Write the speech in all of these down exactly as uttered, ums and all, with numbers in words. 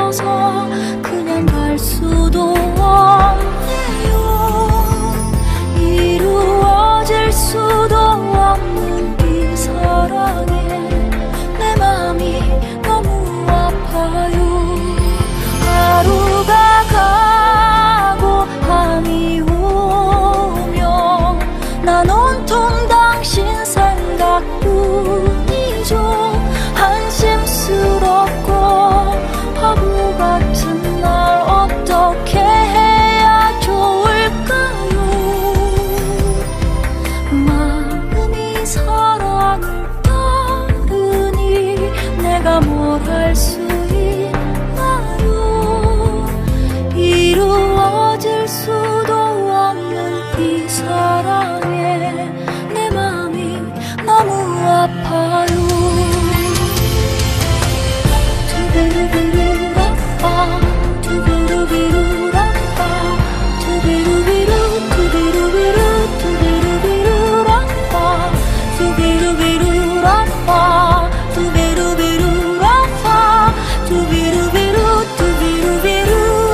없어서 그냥 갈 수도 없네요. 이루어질 수도 없는 이 사랑에 내 맘이 너무 아파요. 하루가 가고 밤이 오면 난 온통 당신 생각뿐이죠. 한심스럽고 바보 같은 날 어떻게 해야 좋을까요? 마음이 사랑을 따르니 내가 뭘 할 수 있나요? 이루어질 수도 없는 이 사랑에 내 맘이 너무 아파요. 두비루비루라빠 두비루비루라빠 두비루비루 두비루비루 두비루비루라빠 두비루비루라빠 두비루비루라빠 두비루비루 두비루비루.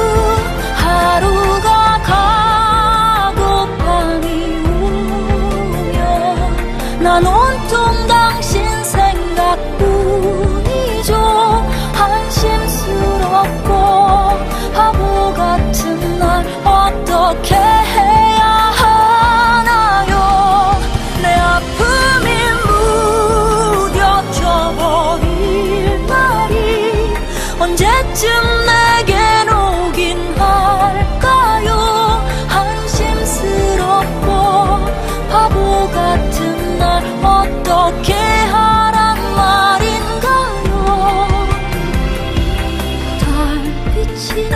하루가 가고 밤이 오면 난 온통 당신 생각뿐이죠. 한심스럽고 바보 같은 날 어떻게 해야 하나요? 내 아픔이 무뎌져 버릴 날이 언제쯤 내겐 오긴 할까요? 한심스럽고 바보 같은 날 어떻게 하란 말인가요? 달빛이